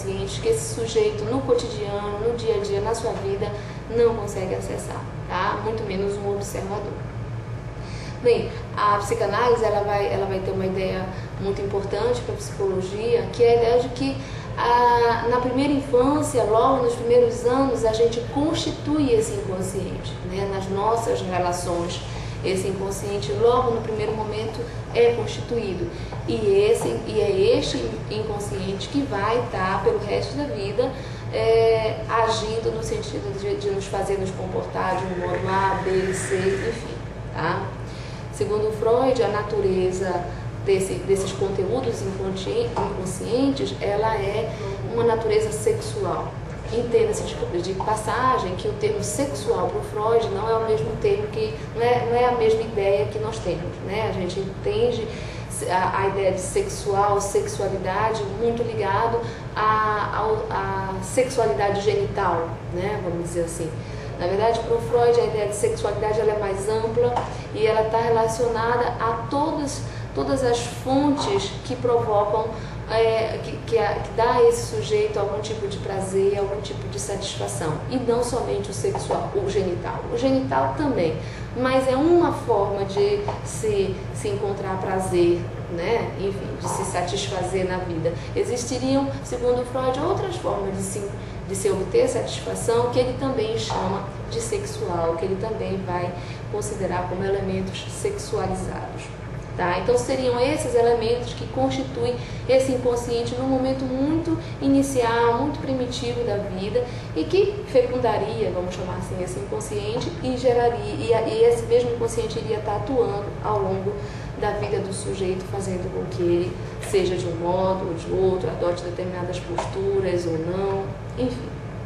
inconscientes que esse sujeito no cotidiano, no dia a dia, na sua vida, não consegue acessar, tá? Muito menos um observador. Bem, a psicanálise ela vai ter uma ideia muito importante para a psicologia, que é a ideia de que na primeira infância, logo nos primeiros anos, a gente constitui esse inconsciente, né? Nas nossas relações, esse inconsciente logo no primeiro momento é constituído, e é este inconsciente que vai estar pelo resto da vida agindo no sentido de nos fazer nos comportar de um modo A, B, C, enfim, tá? Segundo Freud, a natureza desses conteúdos inconscientes, ela é uma natureza sexual. Entenda-se de passagem que o termo sexual para o Freud não é o mesmo termo não é a mesma ideia que nós temos, né? A gente entende a ideia de sexualidade muito ligado à sexualidade genital, né? Vamos dizer assim. Na verdade, para o Freud, a ideia de sexualidade ela é mais ampla e ela está relacionada a todas as fontes que provocam, que dá a esse sujeito algum tipo de prazer, algum tipo de satisfação. E não somente o sexual, o genital. O genital também, mas é uma forma de se encontrar prazer, né? Enfim, de se satisfazer na vida. Existiriam, segundo Freud, outras formas de se obter satisfação, que ele também chama de sexual, que ele também vai considerar como elementos sexualizados. Tá? Então seriam esses elementos que constituem esse inconsciente num momento muito inicial, muito primitivo da vida, e que fecundaria, vamos chamar assim, esse inconsciente e geraria, e esse mesmo inconsciente iria estar atuando ao longo da vida do sujeito, fazendo com que ele seja de um modo ou de outro, adote determinadas posturas ou não, enfim.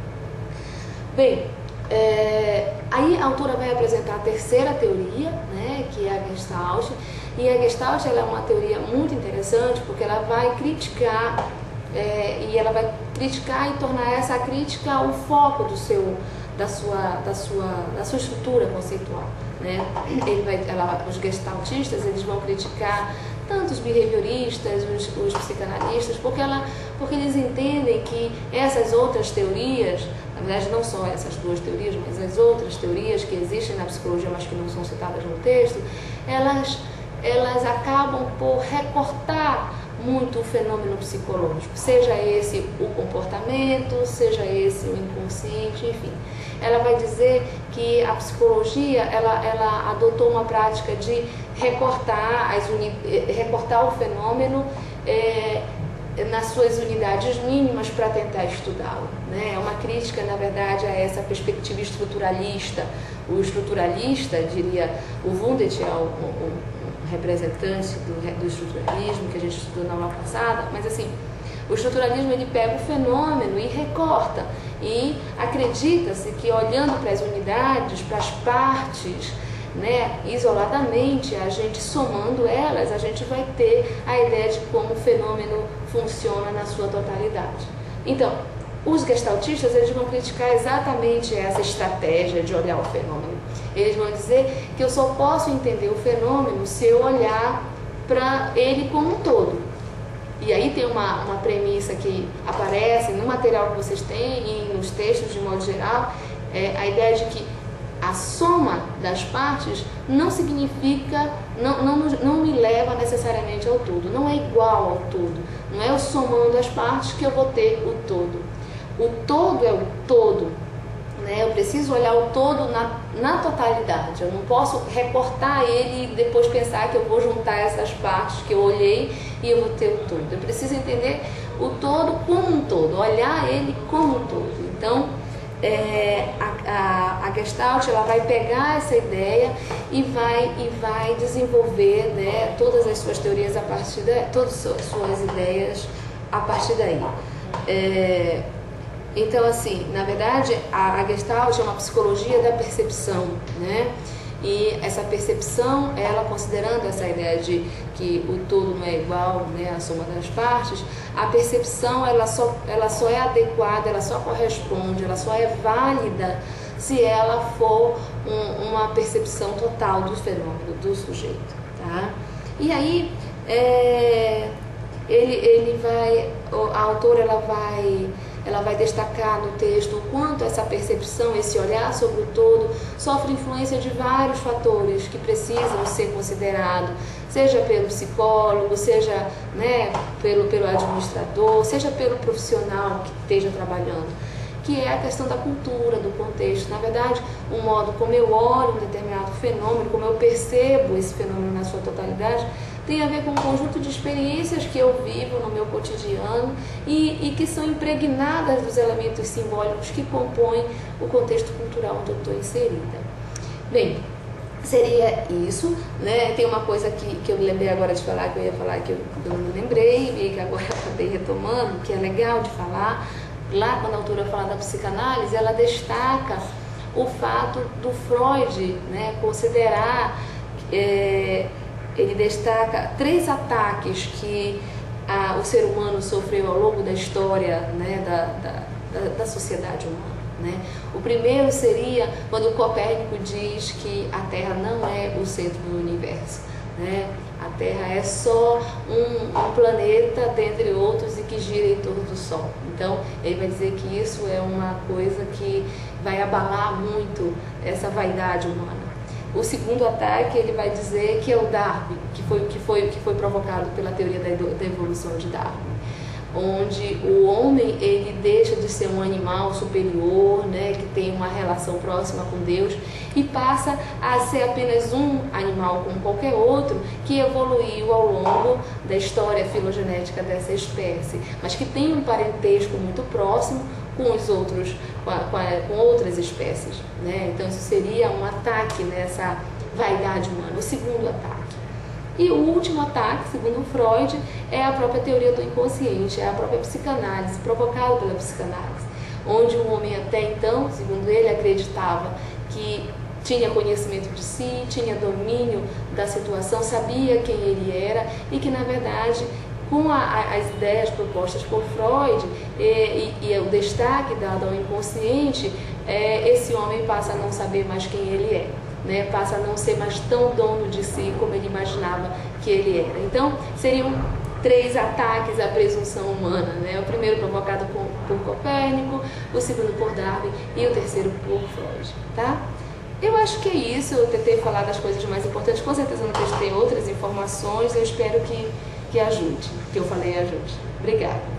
Bem, aí a autora vai apresentar a terceira teoria, né, que é a Gestalt, e a Gestalt ela é uma teoria muito interessante porque ela vai criticar, e tornar essa crítica o foco da sua estrutura conceitual, né? Os gestaltistas eles vão criticar tanto os behavioristas, os psicanalistas, porque eles entendem que essas outras teorias, na verdade não só essas duas teorias, mas as outras teorias que existem na psicologia, mas que não são citadas no texto, elas acabam por recortar muito o fenômeno psicológico, seja esse o comportamento, seja esse o inconsciente, enfim. Ela vai dizer que a psicologia ela adotou uma prática de recortar o fenômeno nas suas unidades mínimas para tentar estudá-lo, né? É uma crítica, na verdade, a essa perspectiva estruturalista. O estruturalista, diria, o Wundt é um representante do estruturalismo que a gente estudou na aula passada, mas assim, o estruturalismo ele pega o fenômeno e recorta, e acredita-se que olhando para as unidades, para as partes, né, isoladamente, a gente somando elas, a gente vai ter a ideia de como o fenômeno funciona na sua totalidade. Então, os gestaltistas eles vão criticar exatamente essa estratégia de olhar o fenômeno. Eles vão dizer que eu só posso entender o fenômeno se eu olhar para ele como um todo. E aí tem uma premissa que aparece no material que vocês têm e nos textos de modo geral, a ideia de que a soma das partes não significa, não me leva necessariamente ao todo, não é igual ao todo. Não é eu somando as partes que eu vou ter o todo. O todo é o todo, né? Eu preciso olhar o todo na totalidade. Eu não posso recortar ele e depois pensar que eu vou juntar essas partes que eu olhei e eu vou ter o todo. Eu preciso entender o todo como um todo, olhar ele como um todo. Então, a Gestalt ela vai pegar essa ideia e vai desenvolver, né, todas as suas teorias a partir todas as suas ideias a partir daí. Então, assim, na verdade, a Gestalt é uma psicologia da percepção, né? E essa percepção, ela considerando essa ideia de que o todo não é igual, né, à soma das partes, a percepção ela só é adequada, ela só corresponde, ela só é válida se ela for uma percepção total do fenômeno, do sujeito, tá? E aí, a autora ela vai destacar no texto o quanto essa percepção, esse olhar sobre o todo, sofre influência de vários fatores que precisam ser considerados, seja pelo psicólogo, seja, né, pelo administrador, seja pelo profissional que esteja trabalhando, que é a questão da cultura, do contexto. Na verdade, o modo como eu olho um determinado fenômeno, como eu percebo esse fenômeno na sua totalidade, tem a ver com um conjunto de experiências que eu vivo no meu cotidiano e que são impregnadas dos elementos simbólicos que compõem o contexto cultural onde eu estou inserida. Bem, seria isso, né? Tem uma coisa que eu me lembrei agora de falar, que eu ia falar, que eu não me lembrei, e que agora acabei retomando, que é legal de falar. Lá, quando a autora fala da psicanálise, ela destaca o fato do Freud, né, considerar... ele destaca 3 ataques que o ser humano sofreu ao longo da história, né, da sociedade humana. Né? O primeiro seria quando Copérnico diz que a Terra não é o centro do universo. Né? A Terra é só um planeta, dentre outros, e que gira em torno do Sol. Então, ele vai dizer que isso é uma coisa que vai abalar muito essa vaidade humana. O segundo ataque, ele vai dizer que é o Darwin, que foi provocado pela teoria da evolução de Darwin, onde o homem, ele deixa de ser um animal superior, né, que tem uma relação próxima com Deus, e passa a ser apenas um animal como qualquer outro, que evoluiu ao longo da história filogenética dessa espécie, mas que tem um parentesco muito próximo com os outros, com outras espécies, né? Então isso seria um ataque nessa vaidade humana, o segundo ataque. E o último ataque, segundo Freud, é a própria teoria do inconsciente, é a própria psicanálise, provocada pela psicanálise, onde o homem até então, segundo ele, acreditava que tinha conhecimento de si, tinha domínio da situação, sabia quem ele era e que, na verdade, com as ideias propostas por Freud e o destaque dado ao inconsciente, esse homem passa a não saber mais quem ele é, né? Passa a não ser mais tão dono de si como ele imaginava que ele era. Então, seriam 3 ataques à presunção humana, né? O primeiro provocado por Copérnico, o segundo por Darwin e o terceiro por Freud, tá? Eu acho que é isso, eu tentei falar das coisas mais importantes, com certeza no texto tem outras informações, eu espero que ajude, que eu falei ajude. Obrigada.